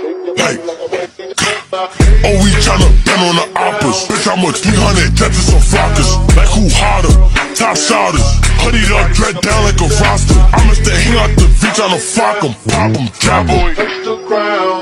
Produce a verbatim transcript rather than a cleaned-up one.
Hey. Oh, we tryna bend on the oppas. Bitch, I'm a three hundred jets and some flockers. Like who harder? Top shotters. Hoodied up, dread down like a roster. I'm Mister Hang out the beach on a flock 'em. Pop 'em, drop 'em.